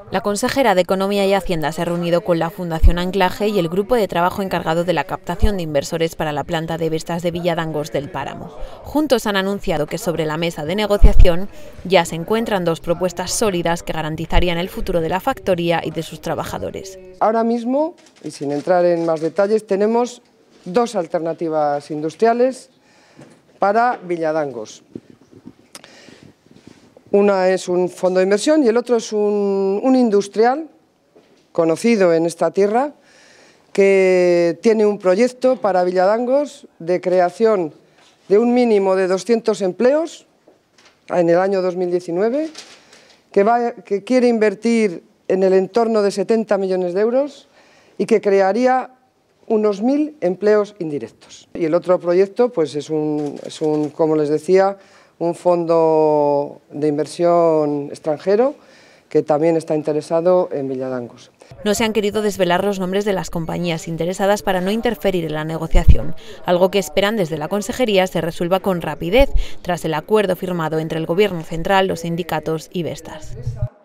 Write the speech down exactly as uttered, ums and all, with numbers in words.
La consejera de Economía y Hacienda se ha reunido con la Fundación Anclaje y el grupo de trabajo encargado de la captación de inversores para la planta de Vestas de Villadangos del Páramo. Juntos han anunciado que sobre la mesa de negociación ya se encuentran dos propuestas sólidas que garantizarían el futuro de la factoría y de sus trabajadores. Ahora mismo, y sin entrar en más detalles, tenemos dos alternativas industriales para Villadangos. Una es un fondo de inversión y el otro es un, un industrial conocido en esta tierra que tiene un proyecto para Villadangos de creación de un mínimo de doscientos empleos en el año dos mil diecinueve, que, va, que quiere invertir en el entorno de setenta millones de euros y que crearía unos mil empleos indirectos. Y el otro proyecto pues es un, es un, como les decía, un fondo de inversión extranjero que también está interesado en Villadangos. No se han querido desvelar los nombres de las compañías interesadas para no interferir en la negociación, algo que esperan desde la consejería se resuelva con rapidez tras el acuerdo firmado entre el Gobierno central, los sindicatos y Vestas.